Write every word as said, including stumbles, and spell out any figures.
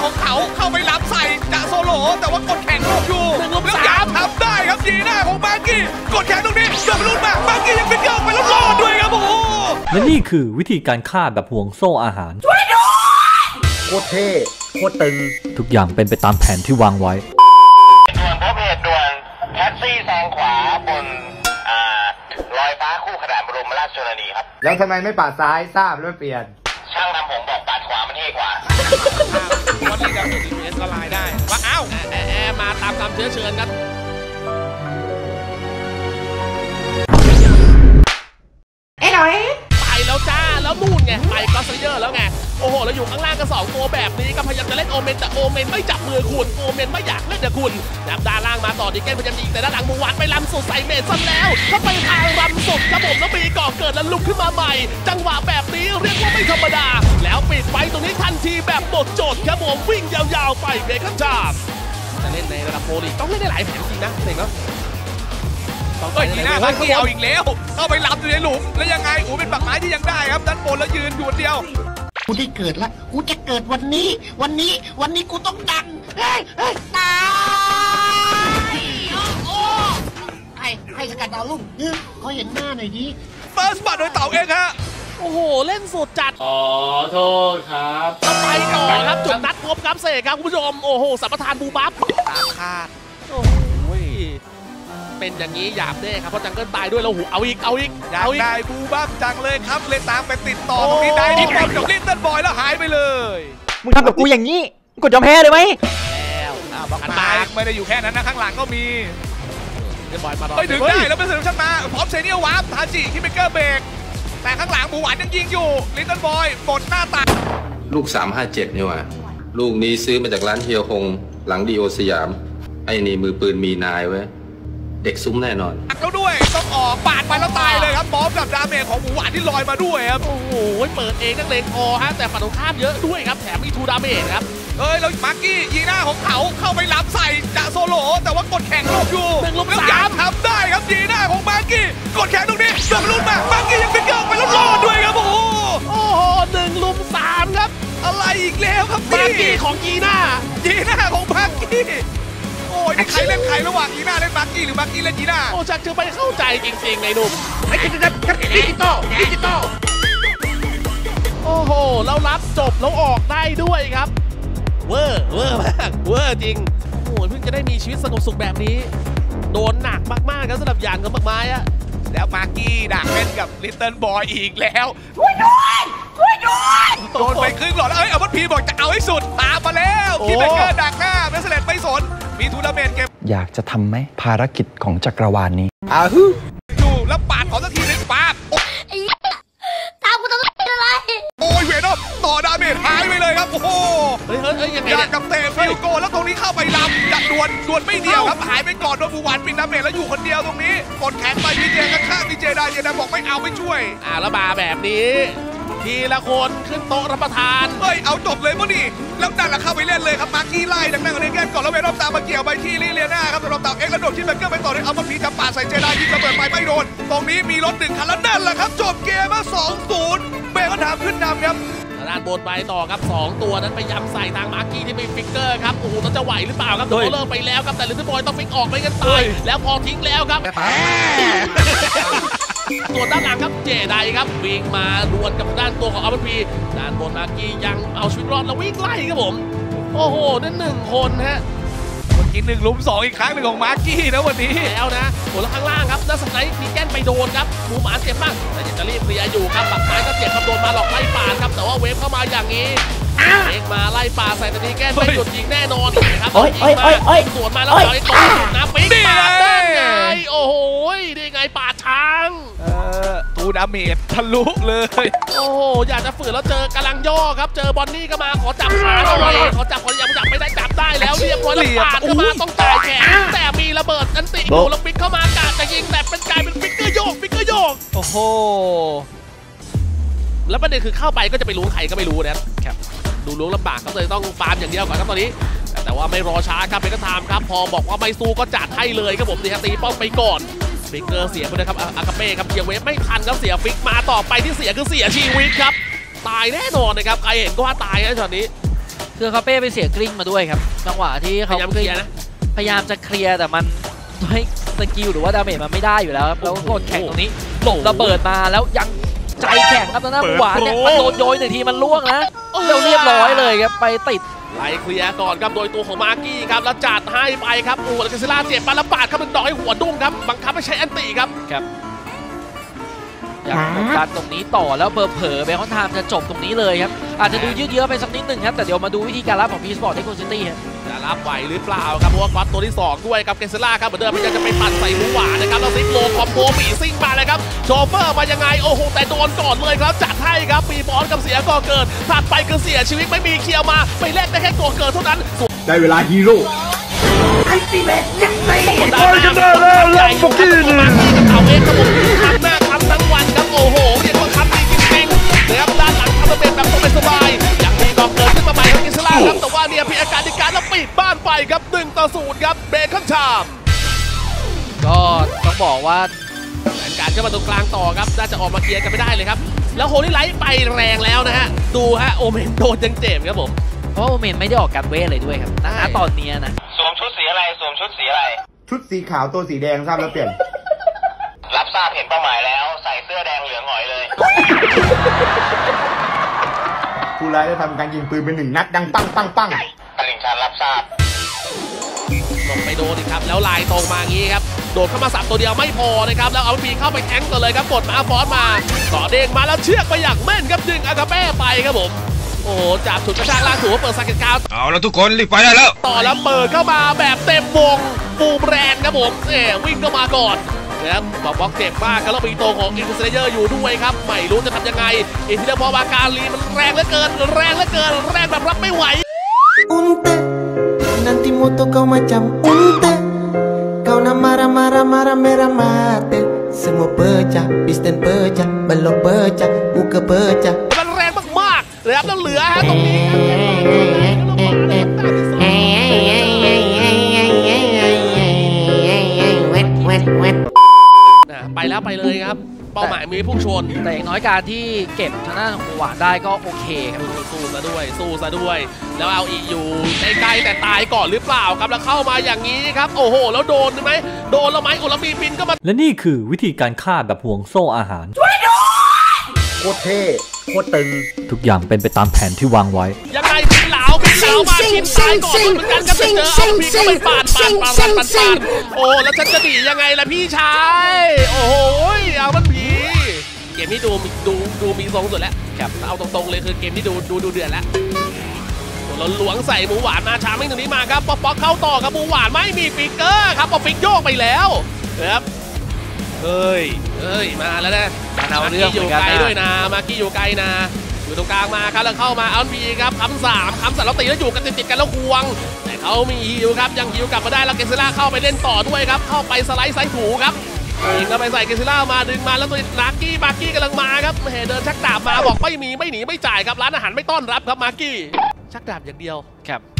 ของเขาเข้าไปรับใส่จะโซโล่แต่ว่ากดแข่งลูกอยู่แล้วยามทำได้ครับยีน่าของมาร์กี้กดแข่งตรงนี้เดินรุ่นมามาร์กี้ยังเป็นเกิร์ลไปแล้วรอดด้วยครับโอ้โหและนี่คือวิธีการฆ่าแบบห่วงโซ่อาหารโคตรเท่โคตรตึงทุกอย่างเป็นไปตามแผนที่วางไว้ด่วนพบเหตุด่วนแท็กซี่แซงขวาบนลอยฟ้าคู่ขนานบรมราชชนนีครับแล้วทำไมไม่ปาดซ้ายทราบแล้วเปลี่ยนช่างทำผมบอกปาดขวามันเท่กว่าวันนี้ดาวน์ดีเอสก็ไลน์ได้ว่าอ้าวแอร์มาตามตามเชื้อเชิญกันเอ้หน่อยไปแล้วจ้าแล้วนู่นไงไปก็สเยอร์แล้วไงโอ้โหแล้วอยู่ข้างล่างกันสองตัวแบบนี้ก็พยายามจะเล่นโอเมนแต่โอเมนไม่จับมือคุณโอเมนไม่อยากเล่นกับคุณจับด้านล่างมาต่อดีเกนพยายามยิงแต่ด้านหลังมูวัดไปลำสุดใส่เมทซะแล้วถ้าไปทางลำสุดครับผมแล้วมีก่อเกิดแล้วลุกขึ้นมาใหม่จังหวะแบบนี้เรียกว่าไม่ธรรมดาแล้วปิดไฟตรงนี้ทันทีแบบหมดโจทย์ครับผมวิ่งยาวๆไปเบคอนจามจะเล่นในระดับโปรลีกต้องเล่นได้หลายแผนจริงนะเสกเนาะเฮ้ยยีน่ามาเกี่ยวอีกแล้วเข้าไปรับอยู่ในหลุมแล้วยังไงอูเป็นปักไม้ที่ยังได้ครับด้านบนแล้วยืนอยู่เดียวกูได้เกิดละกูจะเกิดวันนี้วันนี้วันนี้กูต้องดังเฮ้ยเฮ้ยตายโอ้ใครใครสกัดดาวลุ่มเขาเห็นหน้าหน่อยดิเฟิร์สบัตโดยเต่าเองฮะโอ้โหเล่นสุดจัดขอโทษครับไปต่อครับจุดนัดพบครับเสกครับคุณผู้ชมโอ้โหสัมปทานบูบัฟตามคาดโอ้โหเป็นอย่างนี้หยาบแน่ครับเพราะจังเกิลตายด้วยแล้วหูเอาอีกเอาอีกอยากได้บูบัฟจังเลยครับเลยตามไปติดต่อตรงนี้ได้ที่บอลกับลิตเติ้ลบอยแล้วหายไปเลยมึงทำกับกูอย่างนี้กูยอมแพ้เลยไหมแล้วบังมาไม่ได้อยู่แค่นั้นนะข้างหลังก็มีลิตเติ้ลบอยมาไปถึงได้แล้วเป็นเซนชั่นมาพร้อมเซเนียลวาร์ปทาจิที่เบเกอร์เบรกแต่ข้างหลังบูหวานยังยิงอยู่ลิตเติ้ลบอยบดหน้าตาลูกสามห้าเจ็ดนี่ว่ะลูกนี้ซื้อมาจากร้านเฮียฮงหลังดีโอสยามไอ้นี่มือปืนมีนายไว้เด็กซุ้มแน่นอนอักแล้วด้วยต้องออกปาดไปแล้วตายเลยครับบอมกับดาเมจของหมูหวานที่ลอยมาด้วยครับโอ้โหเปิดเองนักเลงคอฮะแต่ฝั่งตรงข้ามเยอะด้วยครับแถมมีทูดาเมจครับเอ้ยแล้วมาร์กี้ยีน่าของเขาเข้าไปรับใส่จะโซโล่แต่ว่ากดแข่งลูกอยู่หนึ่งลูกสามทำได้ครับยีน่าของมาร์กี้กดแข่งตรงนี้เดินรุ่นมามาร์กี้ยังเป็นเกิร์ลไปแล้วรอดด้วยครับโอ้โหโอ้โหหนึ่งลุมสามครับอะไรอีกแล้วครับมาร์กี้ของยีน่ายีน่าของมาร์กี้โอ้ยใครเล่นใครระหว่างยีน่าเล่นมาร์กี้หรือมาร์กี้เล่นยีน่าโอ้ชักจะไปเข้าใจจริงๆในหนุ่มไอ้ดิจิตอลดิจิตอลดิจิตอลโอ้โหแล้วรับจบแล้วออกได้ด้วยครับเวอร์เวอร์มากเวอร์จริงโอ้ยเพิ่งจะได้มีชีวิตสงบสุขแบบนี้โดนหนักมากๆครับสำหรับยานกับบักไม้อะแล้วมาร์กี้ดักเล่นกับลิตเติ้ลบอยอีกแล้วช่วยด้วยช่วยด้วยโดนไปครึ่งหลอดแล้วเอ้ยเอาวัตพีบอกจะเอาให้สุดตามมาแล้วคิดเป็นเกินดักหน้าเมสเลตไม่สนมีทูนาเมนต์เกมอยากจะทำไหมภารกิจของจักรวาลนี้อ้าวอยู่แล้วปาดขอสักทีนึงปาบตามกูทำอะไรโอ้ยเวนอมต่อดาเมจหายไปเลยครับโอ้โหเฮ้ยเฮ้ยยังไงเนี่ยกับเตะฟิลโกแล้วตรงนี้เข้าไปลำจัดดวนดวนไม่เดียวครับหายไปก่อนโดนบูวานปิดดาเมจแล้วอยู่คนเดียวตรงนี้กดแข็งไปพีเจข้างๆพีเจได้เจได้บอกไม่เอาไม่ช่วยอ่าแล้วมาแบบนี้ทีละคนขึ้นโต๊ะรับประทานเฮ้ยเอาจบเลยมั้งนี่แล้วนั่นแหละเข้าไปเล่นเลยครับมาร์กี้ไล่ดังนั้นก็เล่นแก้ก่อนแล้วเวนอมตามมาเกี่ยวไปที่ลิเลียนาครับสำหรับเต่าเอ็กซ์แล้วโดดที่เบเกอร์ไปต่อเลยเอามาพีจะปาใส่เจได้ยิงระเบิดไปไม่โดนตรงนี้มีรถหนึ่งคันแล้วนั่นแหละครับจบเกมมาสองศูนย์เบคอนทามขึ้นนำครับด้านบนไปต่อครับสองตัวนั้นไปย้ำใส่ทางมาร์กี้ที่เป็นฟิกเกอร์ครับโอ้โหต้องจะไหวหรือเปล่าครับโดนเลิกไปแล้วครับแต่ลิตเติ้ลบอยต้องฟิกออกไปกันตายแล้วพอทิ้งแล้วครับส่วนด้านหลังครับเจไดครับวิ่งมาดวลกับด้านตัวของอัลเบอร์พีด้านบนมาร์กี้ยังเอาชีวิตรอดแล้ววิ่งไล่ครับผมโอ้โหนั่นหนึ่งคนฮะวันกินหนึ่งลุมสองอีกครั้งหนึ่งของมาร์กี้นะวันนี้แล้วนะโอ้แล้วข้างล่างครับด้านสไนป์มีแก้นไปโดนครับหมูหมาเจ็บมากแต่จะรีบเคลียร์อยู่ครับปักไม้ก็เจ็บครับโดนมาหลอกไล่ป่าครับแต่ว่าเวฟเข้ามาอย่างนี้เองมาไล่ป่าใส่ตันทีแก้นไม่หยุดยิงแน่นอนครับยิงมาสวนมาแล้วเอาไอ้ตัวน้ำปิ๊กป่าได้ไงโอ้โหได้ไงป่าช้างทูดาเมจทะลุเลยโอ้โหอยากจะฝืนแล้วเจอกำลังย่อครับเจอบอนนี่ก็มาขอจับขาหน่อยขอจับคนยังจับไม่ได้จับได้แล้วเรียบร้อยแล้วปาดเข้ามาต้องจ่ายแขนแต่มีระเบิดอันติอยู่แล้วปิ๊กเข้ามากาดจะยิงแต่เป็นกลายเป็นปิ๊กเกอร์โยกปิ๊กเกอร์โยกโอ้โหแล้วประเด็นคือเข้าไปก็จะไปรู้ใครก็ไม่รู้นะครับดูล้วงลำบากก็เลยต้องฟาร์มอย่างเดียวก่อนครับตอนนี้แต่ว่าไม่รอช้าครับเป็นกระทำครับพอบอกว่าไม่สู้ก็จัดให้เลยครับผมนี่ครับตีป้อมไปก่อนฟิกเกอร์เสียไปเลยครับอากาเป้ครับเกียร์เวฟไม่ทันครับเสียฟิกมาต่อไปที่เสียคือเสียชีวิตครับตายแน่นอนนะครับใครเห็นก็ว่าตายนะช็อตนี้คือคาเป้ไปเสียกลิ้งมาด้วยครับจังหวะที่พเขายายามเคลียร์นะพยายามจะเคลียร์แต่มันด้วยสกิลหรือว่าดาเมจมันไม่ได้อยู่แล้วครับแล้วก็กดแข่งตรงนี้หลบระเบิดมาแล้วยังใจแข็งครับตอนนั้นหวานเนี่ยมันโดนโยนหนึ่งทีมันล่วงนะแล้วเรียบร้อยเลยครับไปติดไล่เคลียร์ก่อนครับโดยตัวของมาร์กี้ครับแล้วจัดให้ไปครับโอ้แล้วเกซิล่าเจ็บปาระบาดครับเป็นดอกให้หัวดุ้งครับบังคับให้ใช้แอนตี้ครับครับอยากกดดันตรงนี้ต่อแล้วเบอร์เผลอเบคอนไทม์จะจบตรงนี้เลยครับอาจจะดูยืดเยื้อไปสักนิดหนึ่งครับแต่เดี๋ยวมาดูวิธีการรับของพีสปอร์ตที่โคซิตี้ครับจะรับไหวหรือเปล่าครับเพราะว่าก๊อตตัวที่สองด้วยครับเกซิล่าครับเหมือนเดิมพยายามจะไปปั่นใส่หมูหวานนะครับแล้วซิปโลคอมโบปีซิ่งมาเลยครับโชเฟอร์มายังไงโอ้โหแต่โดนก่อนเลยครับจัดให้ครับปีบอลกับเสียก่อเกิดถัดไปคือเสียชีวิตไม่มีเคียวมาไปแลกได้แค่ก่อเกิดเท่านั้นส่วนได้เวลาฮีโร่ได้กันได้แล้วแล้วฟุกกี้นี่เอาเองครับผมทำหน้าทำทั้งวันครับโอ้โหเรียกว่าทำดีจริงๆนะครับด้านหลังทำระเบิดแบบสบายๆอย่างมีก่อเกิดขึ้นมาใหม่ครับเกซิล่าครับแต่ว่าเนี่ยพี่อาการดิการแล้วปิดบ้านไปครับหนึ่งต่อศูนย์ครับเบคอนชามก็ต้องบอกว่าแผนการขึ้นมาตรงกลางต่อครับน่าจะออกมาเคลียร์กันไม่ได้เลยครับแล้วโฮลี่ไลท์ไปแรงแล้วนะฮะดูฮะโอเมนโดนยังเจ็บครับผมเพราะว่าโอเมนไม่ได้ออกการเวทเลยด้วยครับณตอนนี้นะสวมชุดสีอะไรสวมชุดสีอะไรชุดสีขาวตัวสีแดงทราบแล้วเปลี่ยนรับทราบเห็นเป้าหมายแล้วใส่เสื้อแดงเหลืองหงอยเลยผู้ร้ายได้ทำการยิงปืนเป็นหนึ่งนัดดังปังปังปังตลิ่งชันรับทราบลงไปโดนอีกครับแล้วลายตรงมางี้ครับโดดเข้ามาสับตัวเดียวไม่พอนะครับแล้วเอาปีเข้าไปแทงก์ก่อนเลยครับกดมาฟอนมาต่อเด้งมาแล้วเชือกไปอย่างแม่นครับดึงอากาเป้ไปครับผมโอ้โหจับฉุดกระชากลากถูเปิดสกัดกาวเอาแล้วทุกคนรีบไปได้แล้วต่อแล้วเปิดเข้ามาแบบเต็มวงฟูมแรงครับผมเอ๋วิ่งเข้ามาก่อนนะครับบอกว่าเจ็บมากครับแล้วมีตัวของอินฟินิเจอร์อยู่ด้วยครับไม่รู้จะทำยังไงอินฟินิเจอร์พอมาการลีมันแรงเหลือเกินแรงเหลือเกินแรงแบบรับไม่ไหว Unte, nanti moto kau macam unte. Kau nak marah-marah marah merah mati. Semua pecah, pisten pecah, belok pecah, muka pecah. มันแรงมากๆเลยครับแล้วเหลือฮะตรงนี้ไปแล้วไปเลยครับเป้าหมายมีพุ่งชนแต่อย่างน้อยการที่เก็บชนะของหวานได้ก็โอเคครับสู้ซะด้วยสู้ซะด้วยแล้วเอาอีกอยู่ใกล้ๆแต่ตายก่อนหรือเปล่าครับแล้วเข้ามาอย่างนี้ครับโอ้โหแล้วโดนไหมโดนแล้วไหมโอ้แล้วมีบินก็มาและนี่คือวิธีการฆ่าแบบห่วงโซ่อาหารโคตรเท่โคตรตึงทุกอย่างเป็นไปตามแผนที่วางไว้ยังไงบินเหลาบินเหลามาบินตายก่อนเหมือนกันก็จะเจอเอาบินก็ไปปาดปาดปาดปาดปาดโอ้แล้วฉันจะหนียังไงล่ะพี่ชายโอ้โหเอามันผีเกมนี้ดูดูดูมีทรงสุดแล้วครับเอาตรงๆเลยคือเกมที่ดูดูดูเดือดแล้วเราหลวงใส่หมูหวานมาช้าไม่ตรงนี้มาครับป๊อกป๊อกเข้าต่อกับหมูหวานไม่มีฟิกเกอร์ครับเอาฟิกโยกไปแล้วครับเฮ้ยเฮ้ยมาแล้วนะมากี้อยู่ไกลด้วยนะมากี้อยู่ไกลนะอยู่ตรงกลางมาครับแล้วเข้ามาเอาบีครับคำสามคำสามแล้วตีแล้วอยู่กันติดๆกันแล้วควงแต่เขามีฮิวครับยังฮิวกลับมาได้แล้วเกซิล่าเข้าไปเล่นต่อด้วยครับเข้าไปสไลด์ไซถูครับยิงเข้าไปใส่เกซิล่ามาดึงมาแล้วตัวมากี้มากี้กำลังมาครับเฮ้เดินชักดาบมาบอกไม่มีไม่หนีไม่จ่ายครับร้านอาหารไม่ต้อนรับครับมากี้ชักดาบอย่างเดียวครับ